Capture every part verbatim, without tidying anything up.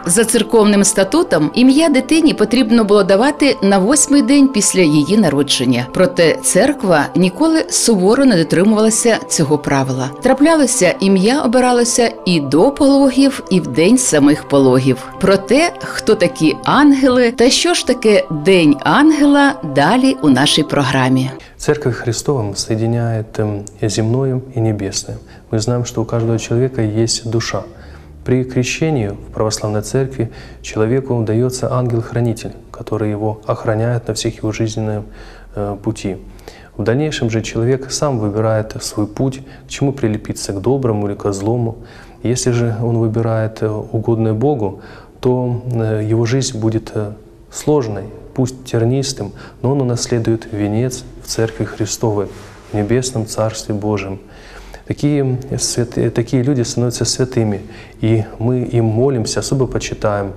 За церковним статутом ім'я дитині потрібно було давати на восьмий день після її народження. Проте церква ніколи суворо не дотримувалася цього правила. Траплялося, ім'я обиралося і до пологів, і в день самих пологів. Про те, хто такі ангели та що ж таке День ангела, далі у нашій програмі. Церковь Христова соединяет земное и небесное. Мы знаем, что у каждого человека есть душа. При крещении в православной церкви человеку дается ангел-хранитель, который его охраняет на всех его жизненном пути. В дальнейшем же человек сам выбирает свой путь, к чему прилепиться, к доброму или к злому. Если же он выбирает угодное Богу, то его жизнь будет сложной, пусть тернистым, но он унаследует венец в Церкви Христовой, в Небесном Царстве Божьем. Такие, святые, такие люди становятся святыми, и мы им молимся, особо почитаем.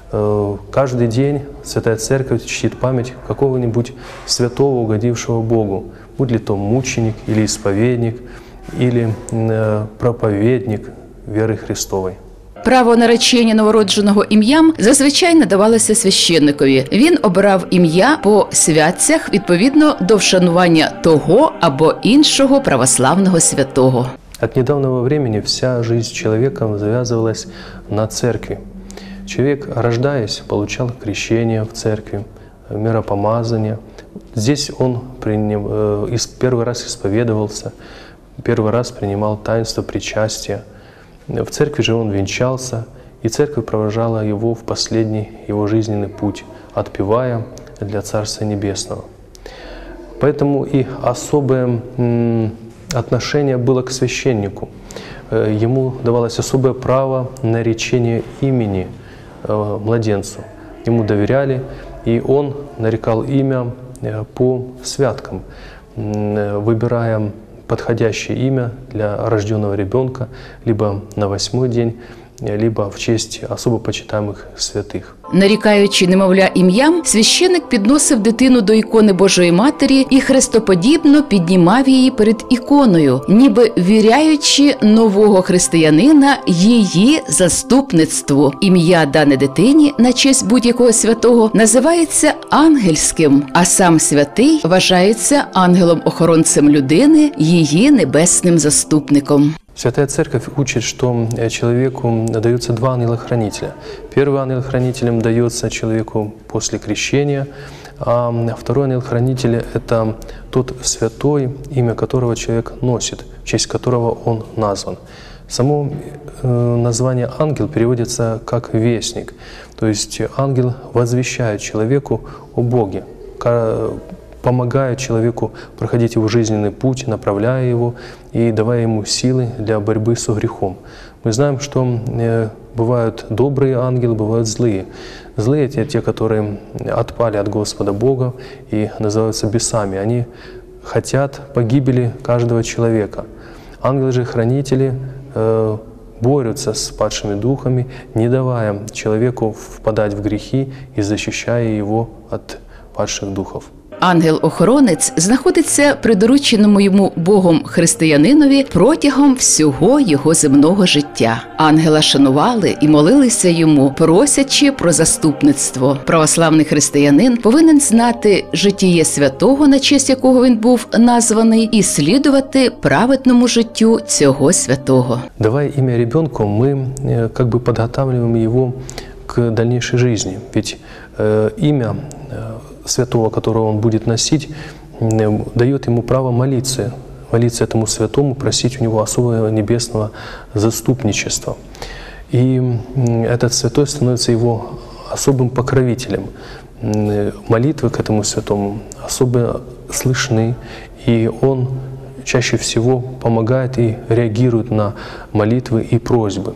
Каждый день Святая Церковь чтит память какого-нибудь святого, угодившего Богу, будь ли то мученик, или исповедник, или проповедник веры Христовой. Право наречення новородженого ім'ям зазвичай надавалося священникові. Він обирав ім'я по святцях відповідно до вшанування того або іншого православного святого. От недавнего времени вся жизнь человека завязывалась на церкви. Человек, рождаясь, получал крещение в церкви, миропомазание. Здесь он принял, первый раз исповедовался, первый раз принимал таинство причастия. В церкви же он венчался, и церковь провожала его в последний его жизненный путь, отпевая для Царства Небесного. Поэтому и особое отношение было к священнику. Ему давалось особое право наречения имени младенцу. Ему доверяли, и он нарекал имя по святкам, выбирая подходящее имя для рожденного ребенка либо на восьмой день, либо в честь особо почитаемых святих. Нарікаючи немовля ім'ям, священик підносив дитину до ікони Божої Матері і хрестоподібно піднімав її перед іконою, ніби ввіряючи нового християнина її заступництву. Ім'я дане дитині на честь будь-якого святого називається ангельським, а сам святий вважається ангелом-охоронцем людини, її небесним заступником. Святая Церковь учит, что человеку дается два ангела-хранителя. Первый ангел-хранителем дается человеку после крещения, а второй ангел-хранитель – это тот святой, имя которого человек носит, в честь которого он назван. Само название ангел переводится как вестник, то есть ангел возвещает человеку о Боге, помогая человеку проходить его жизненный путь, направляя его и давая ему силы для борьбы со грехом. Мы знаем, что бывают добрые ангелы, бывают злые. Злые – это те, которые отпали от Господа Бога и называются бесами. Они хотят погибели каждого человека. Ангелы же хранители э, борются с падшими духами, не давая человеку впадать в грехи и защищая его от падших духов. Ангел-охоронець знаходиться при дорученому йому Богом християнинові протягом всього його земного життя. Ангела шанували і молилися йому, просячи про заступництво. Православний християнин повинен знати житіє святого, на честь якого він був названий, і слідувати праведному життю цього святого. Давая имя ребенку, мы как бы подготавливаем его к дальнейшей жизни. Ведь э, имя святого, которого он будет носить, дает ему право молиться, молиться этому святому, просить у него особого небесного заступничества. И этот святой становится его особым покровителем. Молитвы к этому святому особо слышны, и он чаще всего помогает и реагирует на молитвы и просьбы.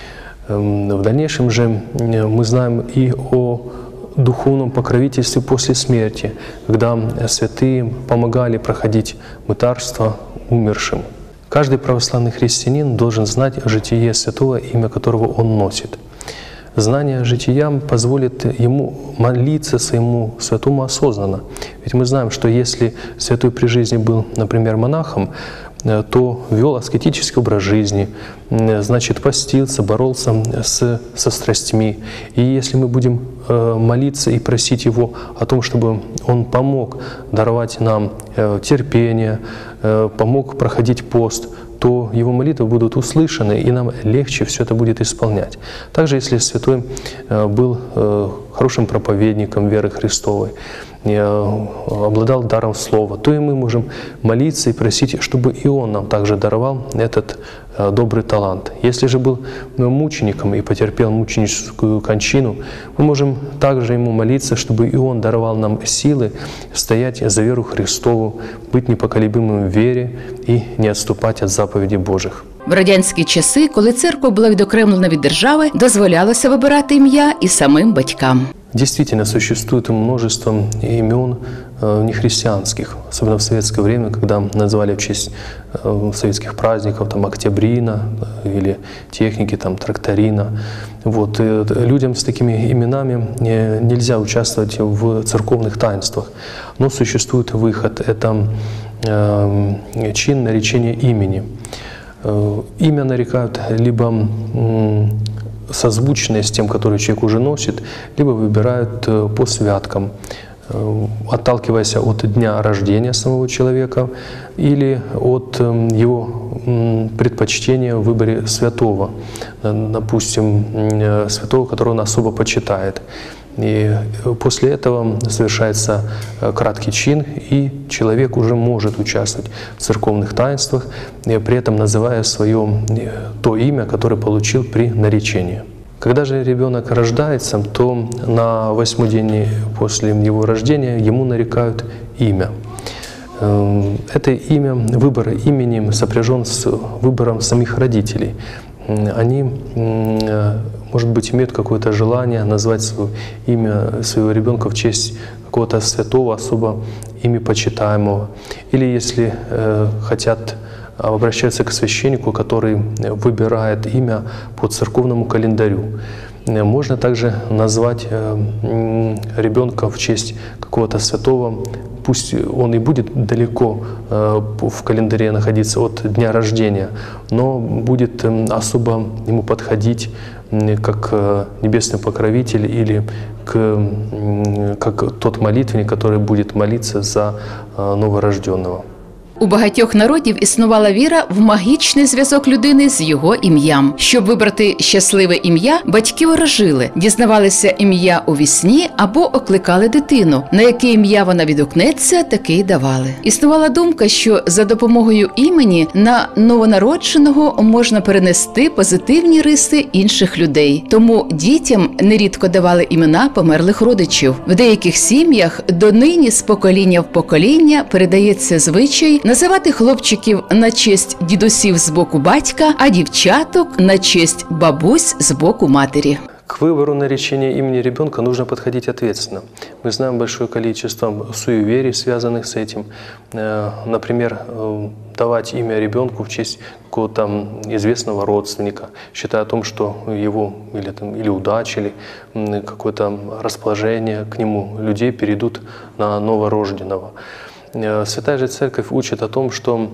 В дальнейшем же мы знаем и о духовном покровительстве после смерти, когда святые помогали проходить мытарство умершим. Каждый православный христианин должен знать житие святого, имя которого он носит. Знание жития позволит ему молиться своему святому осознанно. Ведь мы знаем, что если святой при жизни был, например, монахом, то вел аскетический образ жизни, значит, постился, боролся с, со страстьми. И если мы будем молиться и просить Его о том, чтобы Он помог даровать нам терпение, помог проходить пост, то Его молитвы будут услышаны, и нам легче все это будет исполнять. Также, если святой был хорошим проповедником веры Христовой, обладал даром слова, то и мы можем молиться и просить, чтобы и Он нам также даровал этот добрый талант. Если же был мучеником и потерпел мученическую кончину, мы можем также Ему молиться, чтобы и Он даровал нам силы стоять за веру Христову, быть непоколебимым в вере и не отступать от заповедей Божих. В радянські часи, коли церква була відокремлена від держави, дозволялося вибирати ім'я і самим батькам. Действительно, существует множество имен э, нехристианских, особенно в советское время, когда называли в честь э, советских праздников, там, Октябрина э, или техники, там, Тракторина. Вот, э, людям с такими именами э, нельзя участвовать в церковных таинствах, но существует выход – это э, чин наречения имени. Э, имя нарекают либо э, созвучные с тем, который человек уже носит, либо выбирают по святкам, отталкиваясь от дня рождения самого человека или от его предпочтения в выборе святого, допустим, святого, которого он особо почитает. И после этого совершается краткий чин, и человек уже может участвовать в церковных таинствах, при этом называя свое то имя, которое получил при наречении. Когда же ребенок рождается, то на восьмой день после его рождения ему нарекают имя. Это имя, выбор имени сопряжен с выбором самих родителей. Они, может быть, имеют какое-то желание назвать свое имя своего ребенка в честь какого-то святого, особо ими почитаемого. Или если э, хотят, обращаются к священнику, который выбирает имя по церковному календарю. Можно также назвать э, ребенка в честь какого-то святого, пусть он и будет далеко э, в календаре находиться от дня рождения, но будет э, особо ему подходить э, как э, небесный покровитель или к, э, как тот молитвенник, который будет молиться за э, новорожденного. У багатьох народів існувала віра в магічний зв'язок людини з його ім'ям. Щоб вибрати щасливе ім'я, батьки ворожили, дізнавалися ім'я у вісні або окликали дитину. На яке ім'я вона відгукнеться, таке й давали. Існувала думка, що за допомогою імені на новонародженого можна перенести позитивні риси інших людей. Тому дітям нерідко давали імена померлих родичів. В деяких сім'ях донині з покоління в покоління передається звичай називати хлопчиків на честь дідусів з боку батька, а дівчаток на честь бабусь з боку матері. К выбору наречения имени ребенка нужно подходить ответственно. Мы знаем большое количество суеверий, связанных с этим. Например, давать имя ребенку в честь какого-то известного родственника, считая о том, что его или, там, или удача, или какое-то расположение к нему людей перейдут на новорожденного. Святая же Церковь учит о том, что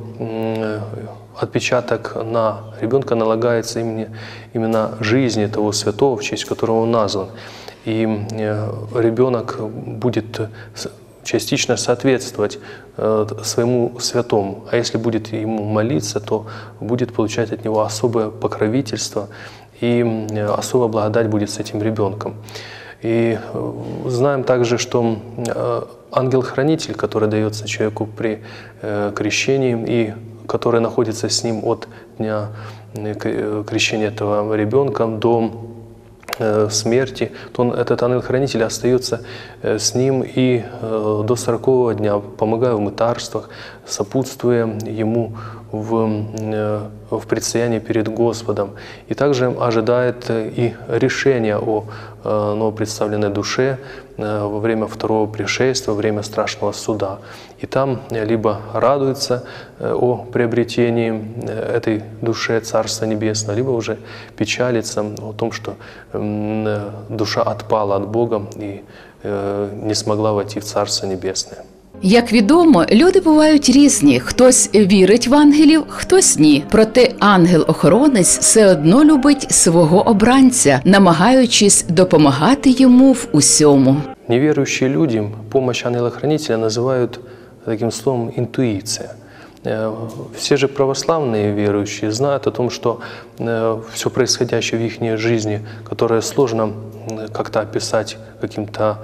отпечаток на ребенка налагается именно, именно жизни того святого, в честь которого он назван. И ребенок будет частично соответствовать своему святому. А если будет ему молиться, то будет получать от него особое покровительство, и особая благодать будет с этим ребенком. И знаем также, что ангел-хранитель, который дается человеку при крещении и который находится с ним от дня крещения этого ребенка до смерти, то он, этот ангел-хранитель остается с ним и до сорокового дня, помогая в мытарствах, сопутствуя ему в, в предстоянии перед Господом. И также ожидает и решения о новопредставленной душе во время второго пришествия, во время страшного суда. И там либо радуется о приобретении этой душе Царства Небесного, либо уже печалится о том, что душа отпала от Бога и не смогла войти в Царство Небесное. Як відомо, люди бувають різні. Хтось вірить в ангелів, хтось ні. Проте ангел-охоронець все одно любить свого обранця, намагаючись допомагати йому в усьому. Неверующие люди помощь ангела-хранителя называют таким словом «интуиция». Все же православные верующие знают о том, что все происходящее в их жизни, которое сложно как-то описать каким-то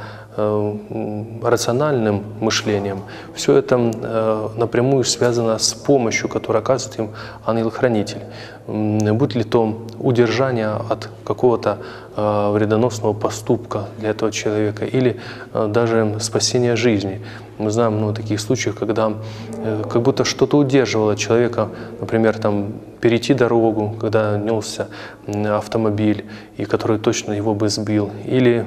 рациональным мышлением, все это напрямую связано с помощью, которую оказывает им ангел-хранитель. Будь ли то удержание от какого-то вредоносного поступка для этого человека или даже спасение жизни. Мы знаем много таких случаев, когда как будто что-то удерживало человека, например, там, перейти дорогу, когда несся автомобиль, и который точно его бы сбил, или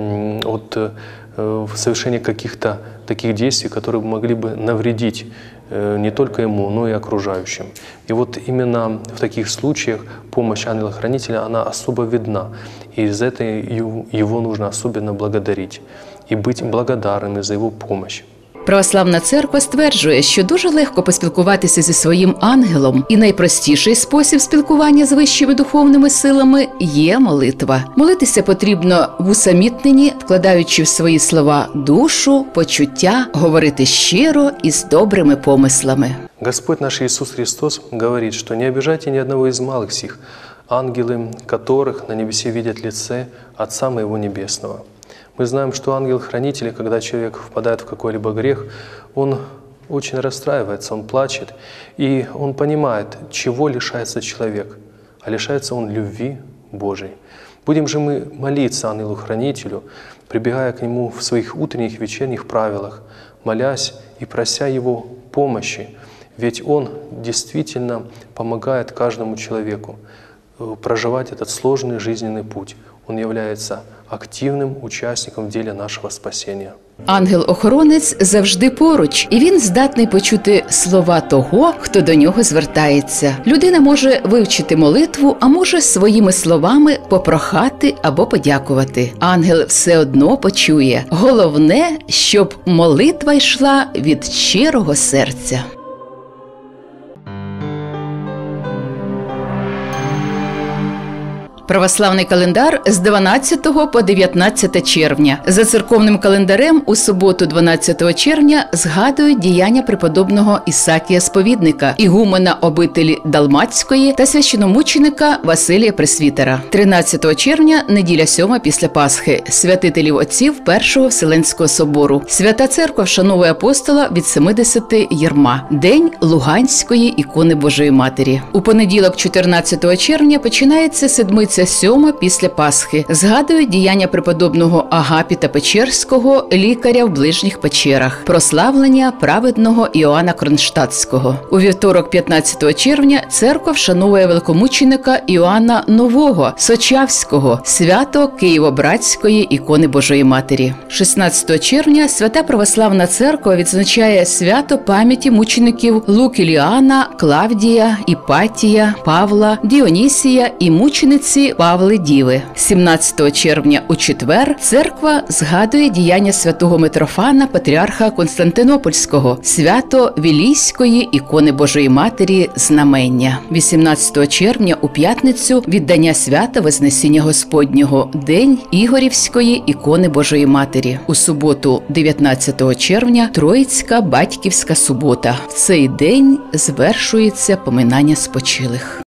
от совершения каких-то таких действий, которые могли бы навредить не только ему, но и окружающим. И вот именно в таких случаях помощь ангела-хранителя, она особо видна. И из этой его нужно особенно благодарить и быть благодарными за его помощь. Православна церква стверджує, що дуже легко поспілкуватися зі своїм ангелом, і найпростіший спосіб спілкування з вищими духовними силами є молитва. Молитися потрібно в усамітненні, вкладаючи в свої слова душу, почуття, говорити щиро і з добрими помислами. Господь наш Иисус Христос говорит, что не обижайте ни одного из малых сих, ангелы которых на небесе видят лице Отца Моего Небесного. Мы знаем, что ангел-хранитель, когда человек впадает в какой-либо грех, он очень расстраивается, он плачет, и он понимает, чего лишается человек, а лишается он любви Божией. Будем же мы молиться ангелу-хранителю, прибегая к нему в своих утренних, вечерних правилах, молясь и прося его помощи, ведь он действительно помогает каждому человеку проживать этот сложный жизненный путь. Он является активним учасником в ділі нашого спасіння. Ангел-охоронець завжди поруч, і він здатний почути слова того, хто до нього звертається. Людина може вивчити молитву, а може своїми словами попрохати або подякувати. Ангел все одно почує. Головне, щоб молитва йшла від щирого серця. Православний календар з дванадцятого по дев'ятнадцяте червня. За церковним календарем у суботу дванадцятого червня згадують діяння преподобного Ісакія Сповідника, ігумена обителі Далмацької та священомученика Василія Пресвітера. тринадцятого червня, неділя сьома після Пасхи, святителів отців Першого Вселенського собору. Свята церква вшановує апостола від семидесяти єрма. День Луганської ікони Божої Матері. У понеділок чотирнадцятого червня починається седмиця сьома після Пасхи. Згадують діяння преподобного Агапіта Печерського, лікаря в ближніх печерах, прославлення праведного Іоанна Кронштадтського. У вівторок п'ятнадцятого червня церква вшановує великомученика Іоанна Нового, Сочавського, свято Києво-Братської ікони Божої Матері. шістнадцятого червня Свята Православна Церква відзначає свято пам'яті мучеників Лукіліана, Клавдія, Іпатія, Павла, Діонісія і мучениці Павли Діви. сімнадцятого червня у четвер церква згадує діяння святого Митрофана, патріарха Константинопольського, свято Вілійської ікони Божої Матері Знамення. вісімнадцятого червня у п'ятницю віддання свята Вознесіння Господнього, день Ігорівської ікони Божої Матері. У суботу дев'ятнадцятого червня Троїцька батьківська субота. В цей день звершується поминання спочилих.